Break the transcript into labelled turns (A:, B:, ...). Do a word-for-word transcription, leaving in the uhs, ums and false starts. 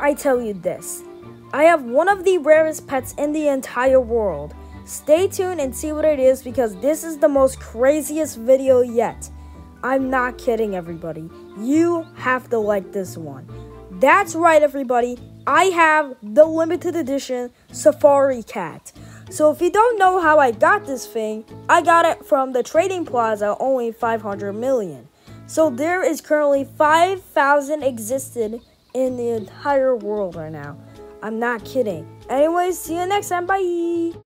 A: I tell you this, I have one of the rarest pets in the entire world. Stay tuned and see what it is because this is the most craziest video yet. I'm not kidding, everybody. You have to like this one. That's right, everybody. I have the limited edition Safari Cat. So if you don't know how I got this thing, I got it from the trading plaza, only five hundred million. So there is currently five thousand existed in the entire world right now. I'm not kidding. Anyways, see you next time. Bye.